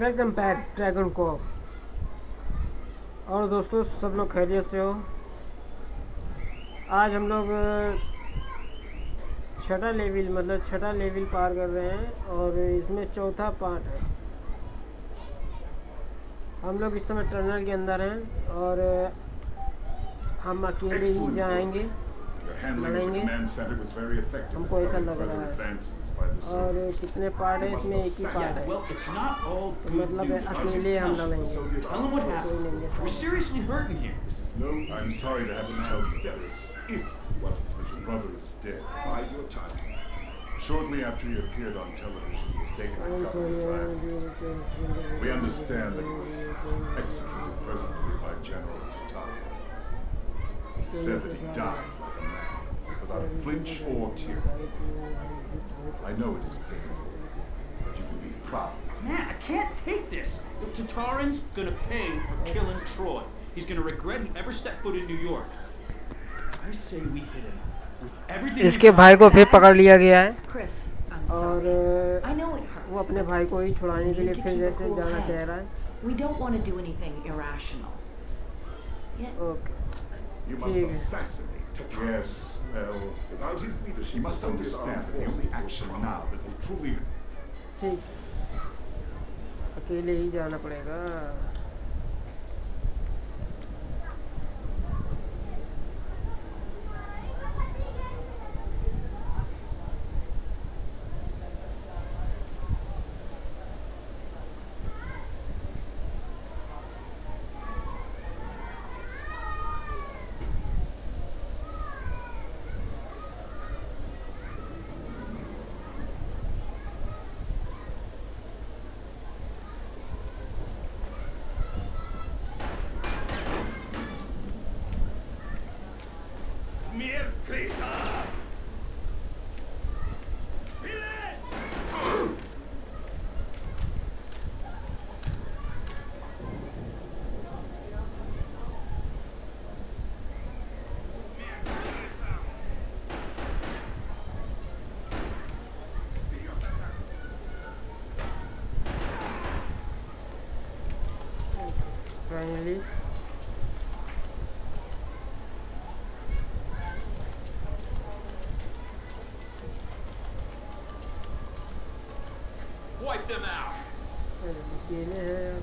Welcome back dragon को। और दोस्तों सब लोग खैरियत से हो। आज हम लोग छठा लेवल पार कर रहे हैं और इसमें चौथा पार्ट है। हम लोग इस समय टनल के अंदर हैं और हम अकेले ही जाएंगे, लड़ेंगे, हमको ऐसा लग रहा है। और कितने पार्ट है इसमें? एक ही पार्ट है, तो मतलब अकेले हम लड़ेंगे, कोई नहीं है साथ। I'm sorry to have to tell you this. If his brother is dead, bide your time. Shortly after he appeared on television, he was taken to Governor's Island. We understand that he was executed personally by General Tatar. He said that he died like a man, without a flinch or tear. I know it is painful, but you can be proud. Man, I can't take this. The Tataran's gonna pay for killing Troy. He's gonna regret he ever stepped foot in New York. I say we hit him with everything. इसके भाई को फिर पकड़ लिया गया है Chris, और वो अपने भाई को ही छुड़ाने के लिए फिर जैसे जाना चाह रहा है। We don't want to do anything irrational. Okay, You must assassinate Tatar. Yes, well, without his leadership, you must understand that the only action now that will truly. ठीक, अकेले ही जाना पड़ेगा। Finally, Wipe them out. अकेले हैं।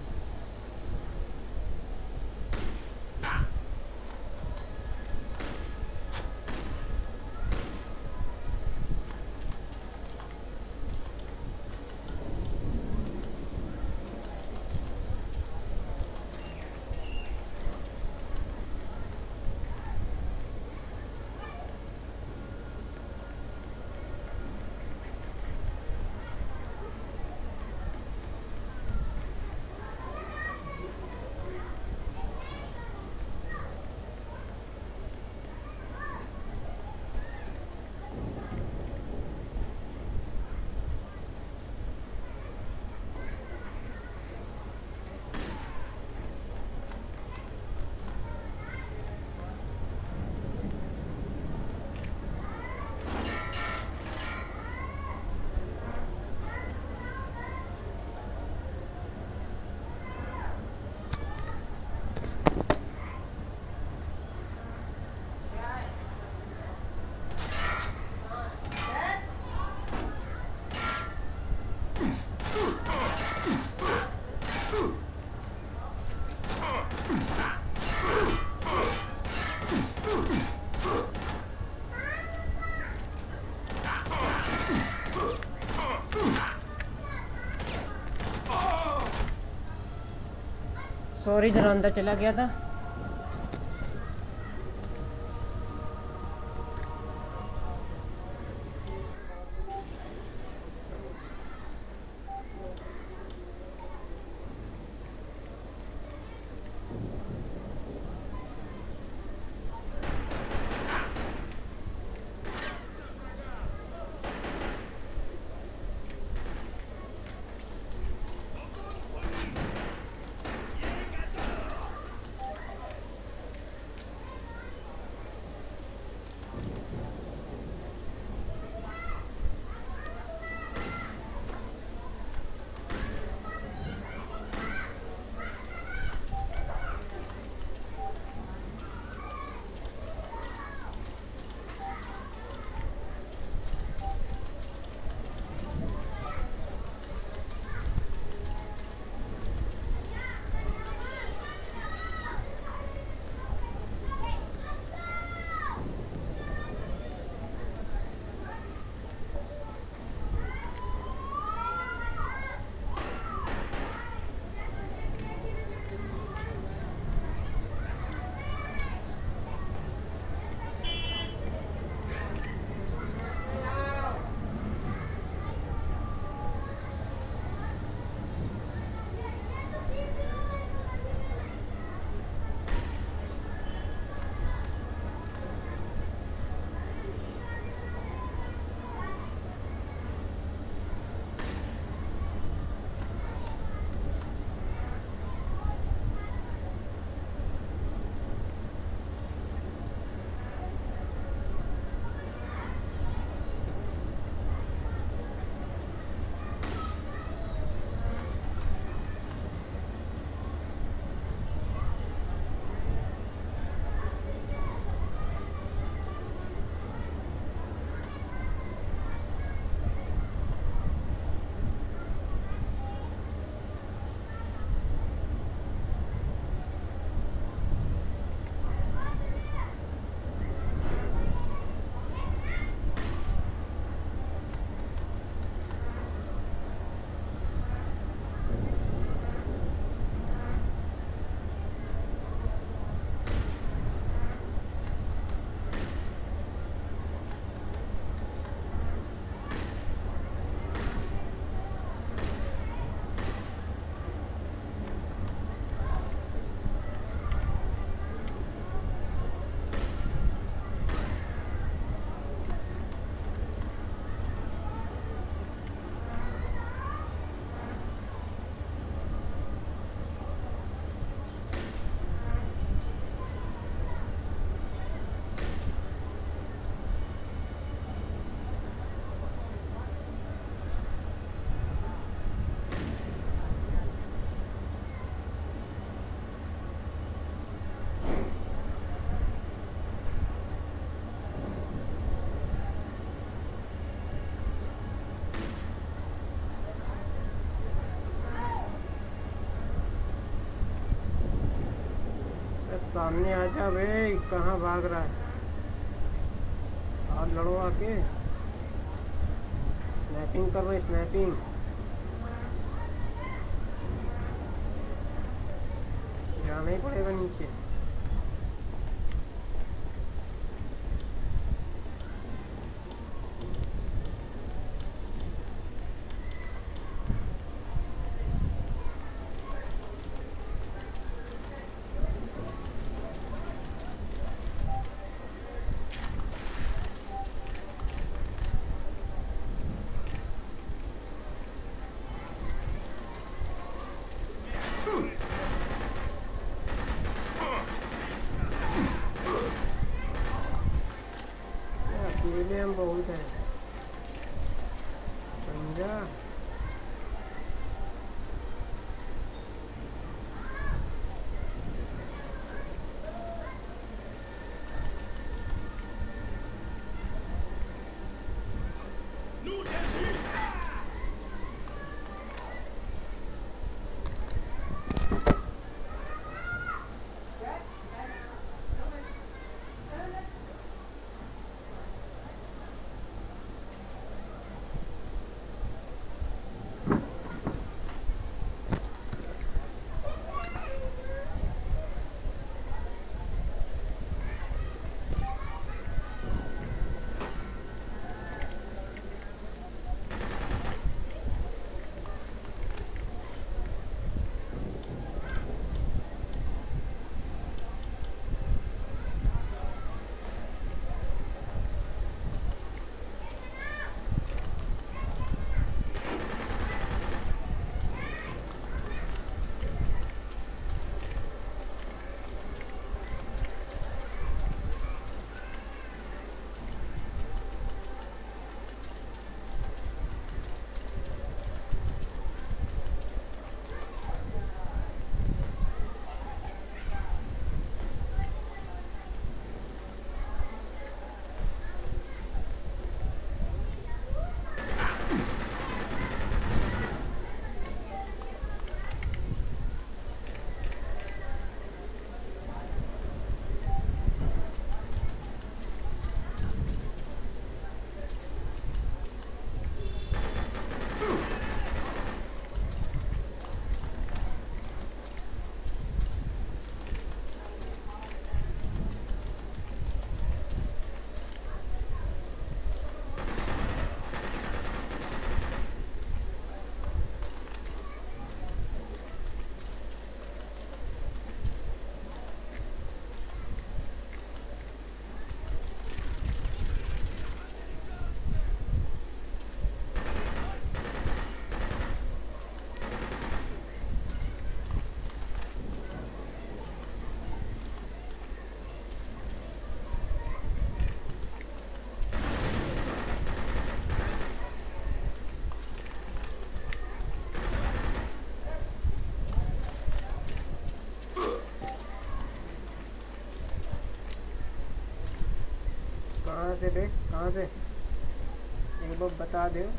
Sorry, जरा अंदर चला गया था। सामने आ जा बे, कहाँ भाग रहा है? और लड़ो आके। स्नैपिंग कर रहे, स्नैपिंग। जाना ही पड़ेगा नीचे। अकेले हम बहुत हैं, समझा? कहाँ से बे, कहाँ से? एक बार बता दो।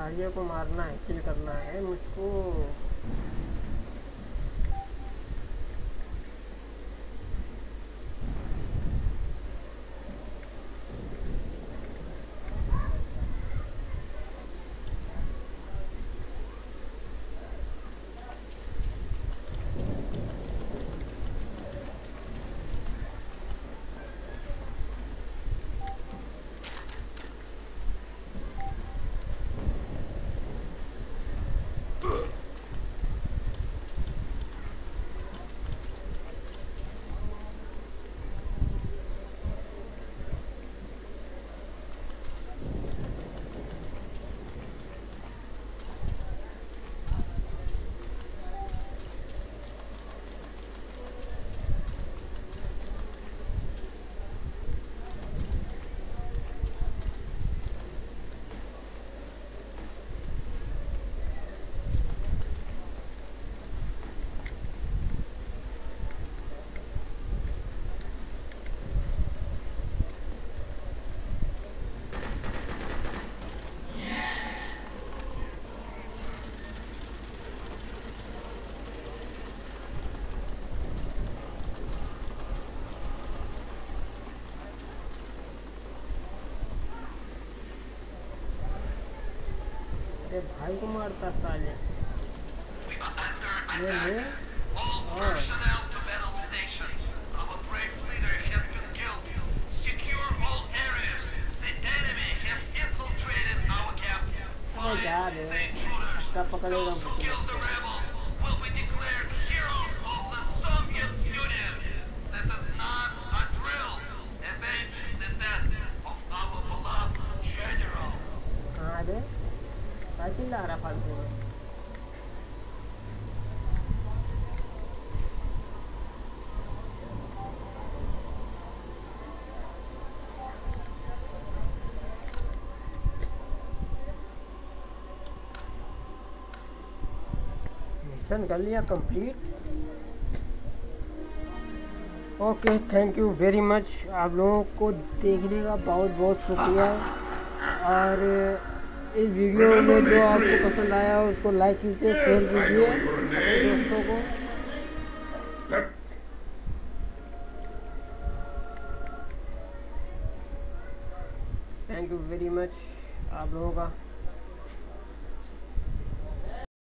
आर्य को मारना है, किल करना है मुझको। भाई को मारता साले। ये यार क्या पकड़ेगा मुझे। कहाँ रे चिल्ला रहा फालतू में। मिशन कर लिया complete. Okay, thank you very much. आप लोगों को देखने का बहुत बहुत शुक्रिया। और इस वीडियो में जो आपको पसंद आया उसको लाइक कीजिए, शेयर कीजिए अपने दोस्तों को। थैंक यू वेरी मच आप लोगों का।